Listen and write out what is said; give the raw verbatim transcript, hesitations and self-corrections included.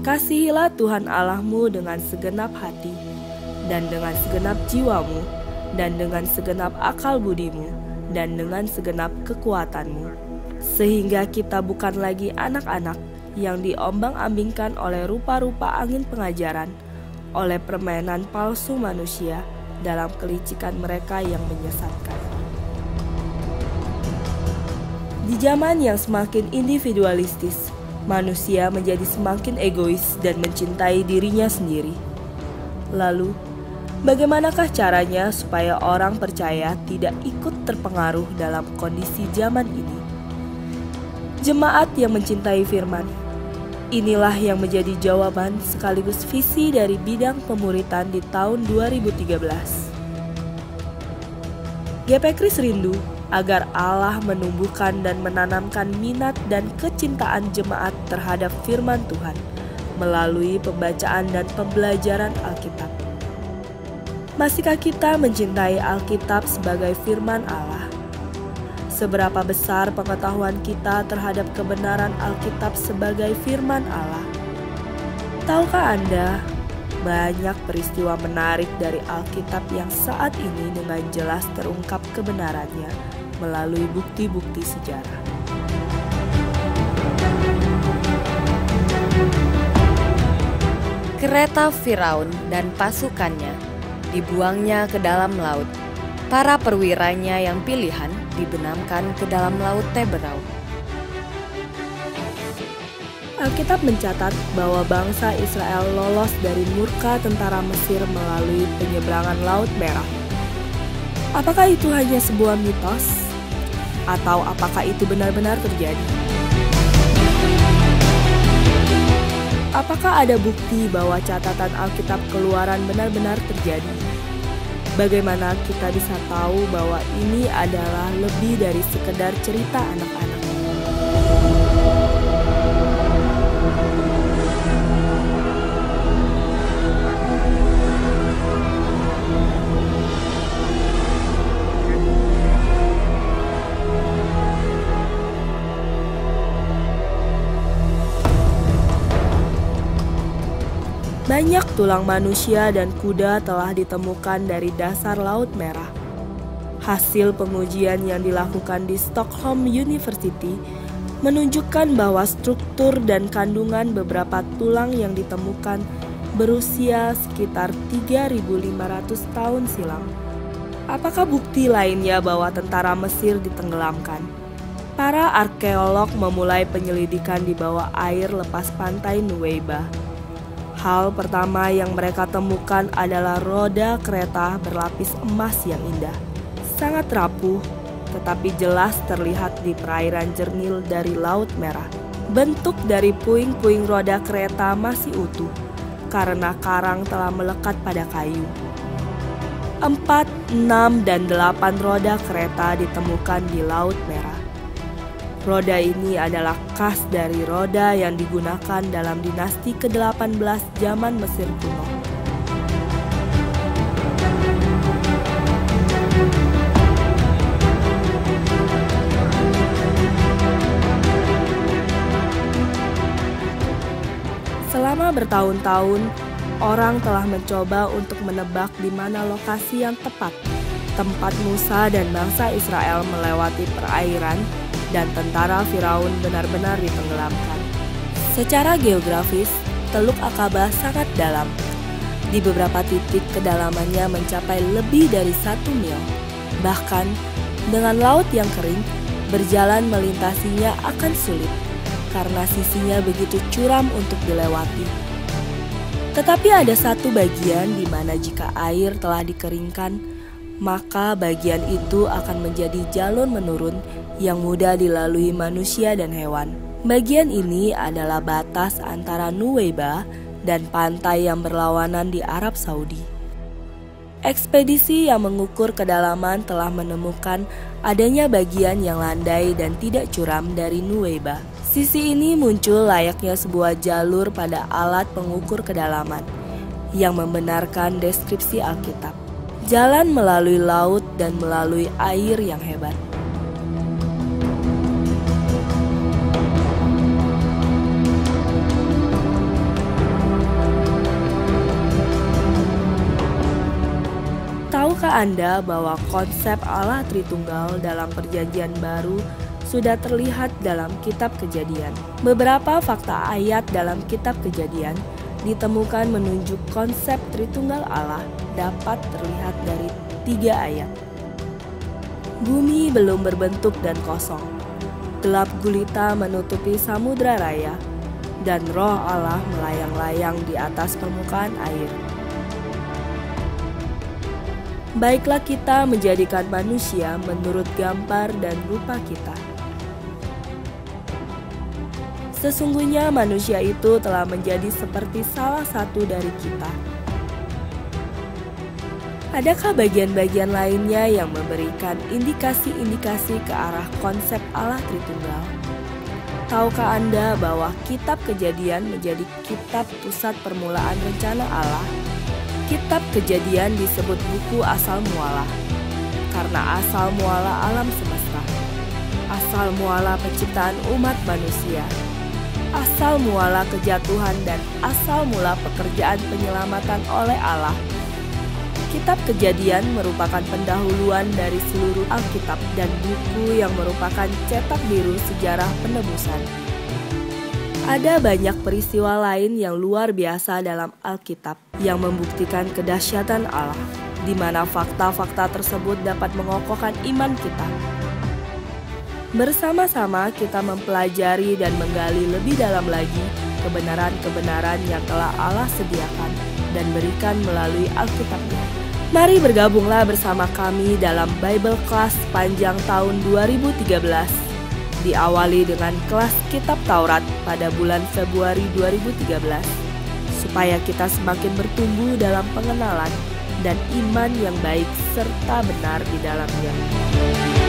Kasihilah Tuhan Allahmu dengan segenap hati, dan dengan segenap jiwamu, dan dengan segenap akal budimu, dan dengan segenap kekuatanmu. Sehingga kita bukan lagi anak-anak yang diombang-ambingkan oleh rupa-rupa angin pengajaran, oleh permainan palsu manusia dalam kelicikan mereka yang menyesatkan. Di zaman yang semakin individualistis, manusia menjadi semakin egois dan mencintai dirinya sendiri. Lalu, bagaimanakah caranya supaya orang percaya tidak ikut terpengaruh dalam kondisi zaman ini? Jemaat yang mencintai firman. Inilah yang menjadi jawaban sekaligus visi dari bidang pemuritan di tahun dua ribu tiga belas. G P Kris rindu agar Allah menumbuhkan dan menanamkan minat dan kecintaan jemaat terhadap firman Tuhan melalui pembacaan dan pembelajaran Alkitab. Masihkah kita mencintai Alkitab sebagai firman Allah? Seberapa besar pengetahuan kita terhadap kebenaran Alkitab sebagai firman Allah? Tahukah Anda, banyak peristiwa menarik dari Alkitab yang saat ini dengan jelas terungkap kebenarannya melalui bukti-bukti sejarah. Kereta Firaun dan pasukannya dibuangnya ke dalam laut. Para perwiranya yang pilihan dibenamkan ke dalam laut Teberau. Alkitab mencatat bahwa bangsa Israel lolos dari murka tentara Mesir melalui penyeberangan Laut Merah. Apakah itu hanya sebuah mitos? Atau apakah itu benar-benar terjadi? Apakah ada bukti bahwa catatan Alkitab Keluaran benar-benar terjadi? Bagaimana kita bisa tahu bahwa ini adalah lebih dari sekedar cerita anak-anak? Banyak tulang manusia dan kuda telah ditemukan dari dasar Laut Merah. Hasil pengujian yang dilakukan di Stockholm University menunjukkan bahwa struktur dan kandungan beberapa tulang yang ditemukan berusia sekitar tiga ribu lima ratus tahun silam. Apakah bukti lainnya bahwa tentara Mesir ditenggelamkan? Para arkeolog memulai penyelidikan di bawah air lepas pantai Nuweiba. Hal pertama yang mereka temukan adalah roda kereta berlapis emas yang indah. Sangat rapuh, tetapi jelas terlihat di perairan jernih dari Laut Merah. Bentuk dari puing-puing roda kereta masih utuh, karena karang telah melekat pada kayu. Empat, enam, dan delapan roda kereta ditemukan di Laut Merah. Roda ini adalah khas dari roda yang digunakan dalam dinasti ke delapan belas zaman Mesir kuno. Selama bertahun-tahun, orang telah mencoba untuk menebak di mana lokasi yang tepat tempat Musa dan bangsa Israel melewati perairan dan tentara Firaun benar-benar ditenggelamkan. Secara geografis, Teluk Akaba sangat dalam. Di beberapa titik kedalamannya mencapai lebih dari satu mil. Bahkan, dengan laut yang kering, berjalan melintasinya akan sulit, karena sisinya begitu curam untuk dilewati. Tetapi ada satu bagian di mana jika air telah dikeringkan, maka bagian itu akan menjadi jalur menurun yang mudah dilalui manusia dan hewan. Bagian ini adalah batas antara Nuweiba dan pantai yang berlawanan di Arab Saudi. Ekspedisi yang mengukur kedalaman telah menemukan adanya bagian yang landai dan tidak curam dari Nuweiba. Sisi ini muncul layaknya sebuah jalur pada alat pengukur kedalaman yang membenarkan deskripsi Alkitab. Jalan melalui laut dan melalui air yang hebat. Anda bahwa konsep Allah Tritunggal dalam Perjanjian Baru sudah terlihat dalam Kitab Kejadian? Beberapa fakta ayat dalam Kitab Kejadian ditemukan menunjuk konsep Tritunggal Allah dapat terlihat dari tiga ayat. Bumi belum berbentuk dan kosong. Gelap gulita menutupi samudra raya, dan roh Allah melayang-layang di atas permukaan air. Baiklah kita menjadikan manusia menurut gambar dan rupa kita. Sesungguhnya manusia itu telah menjadi seperti salah satu dari kita. Adakah bagian-bagian lainnya yang memberikan indikasi-indikasi ke arah konsep Allah Tritunggal? Tahukah Anda bahwa Kitab Kejadian menjadi kitab pusat permulaan rencana Allah? Kitab Kejadian disebut buku asal muala, karena asal muala alam semesta, asal muala penciptaan umat manusia, asal muala kejatuhan, dan asal mula pekerjaan penyelamatan oleh Allah. Kitab Kejadian merupakan pendahuluan dari seluruh Alkitab dan buku yang merupakan cetak biru sejarah penebusan. Ada banyak peristiwa lain yang luar biasa dalam Alkitab yang membuktikan kedahsyatan Allah, di mana fakta-fakta tersebut dapat mengokohkan iman kita. Bersama-sama kita mempelajari dan menggali lebih dalam lagi kebenaran-kebenaran yang telah Allah sediakan dan berikan melalui Alkitab-Nya. Mari bergabunglah bersama kami dalam Bible Class panjang tahun dua ribu tiga belas. Diawali dengan kelas Kitab Taurat pada bulan Februari dua ribu tiga belas, supaya kita semakin bertumbuh dalam pengenalan dan iman yang baik serta benar di dalamnya.